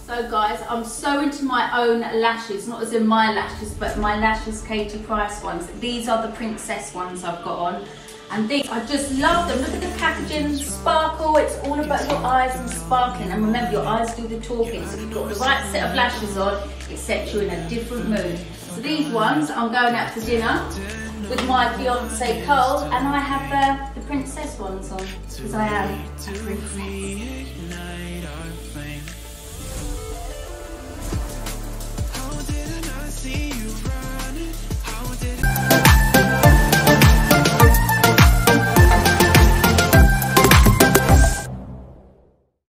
So guys, I'm so into my own lashes, not as in my lashes, but my lashes KARIE Price ones. These are the princess ones I've got on. And these, I just love them. Look at the packaging, sparkle. It's all about your eyes and sparkling. And remember, your eyes do the talking. So if you've got the right set of lashes on, it sets you in a different mood. So these ones, I'm going out for dinner with my fiance Cole, and I have the princess ones on, because I am a princess.